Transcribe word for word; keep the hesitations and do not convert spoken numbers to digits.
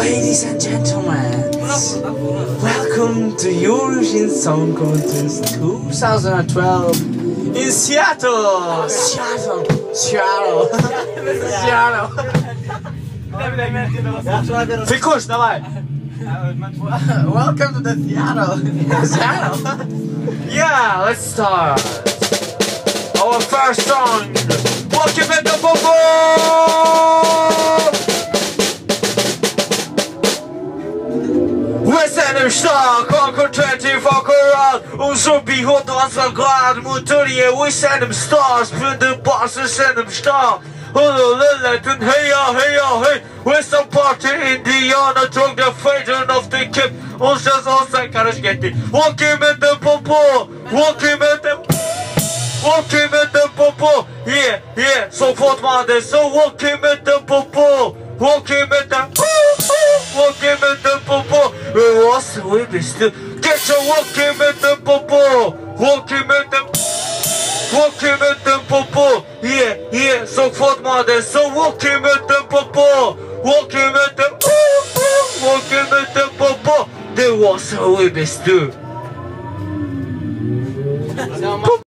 Ladies and gentlemen, welcome to Eurovision Song Contest twenty twelve in Seattle. Seattle, Seattle, Seattle. Фикуш, давай. Welcome to the Seattle. Seattle. Yeah, let's start. Our first song. Welcome to the Bobo. We sänder stark, Concord twenty-four karat. Och så blir hon dansar glad mot Turje. We send them stars, put the bosses send them stark. Hello, lilleten, heja, heja, hej. We some party Indiana, drog the fighter of the kip. Och så så sen kan det get it. Walking with the popo, walking with the walking with the popo. Yeah, yeah, så fort man det så walking with the popo. Walking with the walking with the popo. We was we be still. Get your walking with the popo. Walking with the walking with the popo. Yeah, yeah, så fort man det så walking with the popo. Walking with the walking with the popo. Det var så vi be still.